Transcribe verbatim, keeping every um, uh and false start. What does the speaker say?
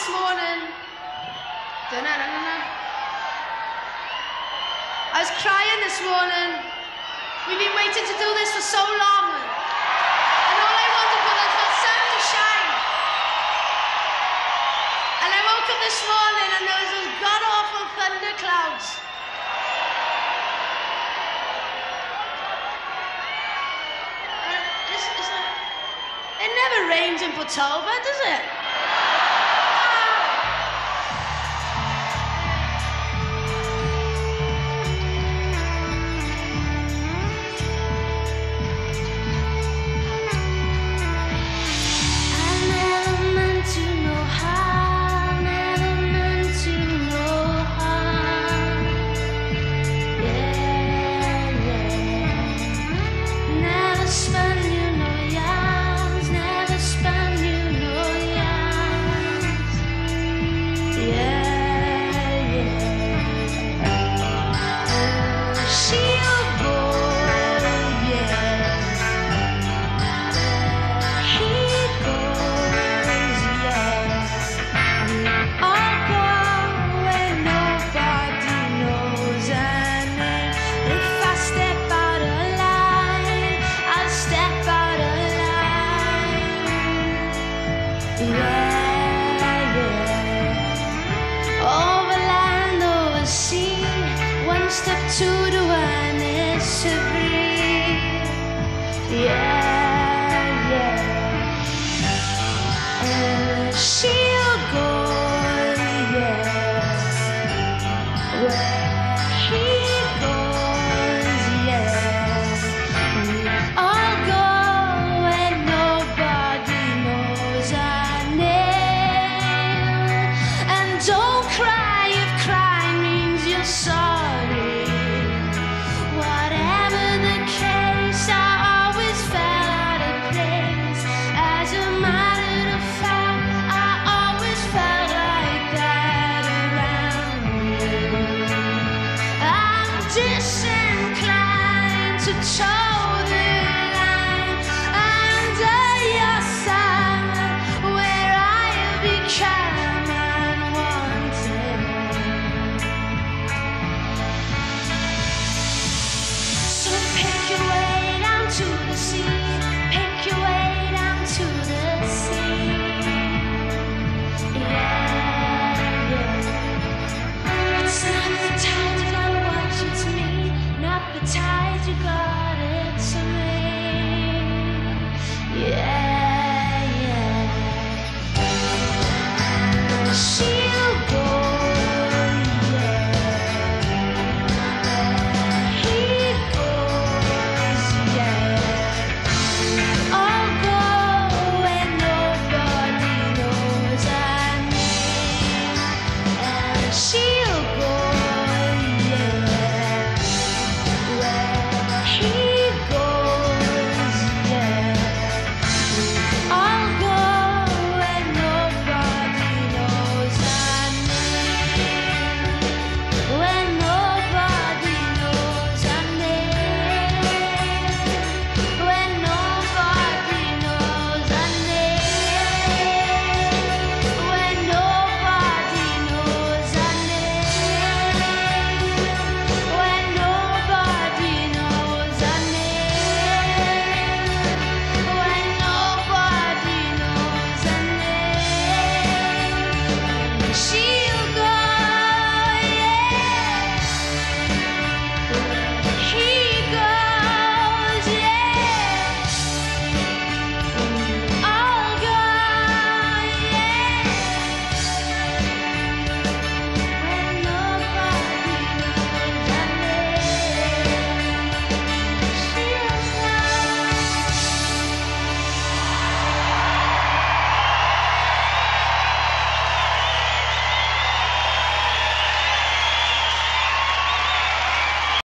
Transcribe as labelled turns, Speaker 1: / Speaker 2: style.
Speaker 1: this morning. Da-na-na-na-na. I was crying this morning. We've been waiting to do this for so long. And all I wanted was for the sun to shine. And I woke up this morning and there was those god-awful thunder clouds. And it's, it's like, it never rains in Portoba, does it? Step to the one is to breathe. Yeah, yeah. And she'll go, yeah. Where he goes, yeah. We all go and nobody knows our name. And don't cry if crying means you're sorry. Disinclined to toe the line under your side, where I'll become unwanted. So pick your way down to the sea, pick your way down to the sea. Yeah, yeah. It's not the time to go watch it to me. Not the tide, you got it to me. Yeah, yeah. She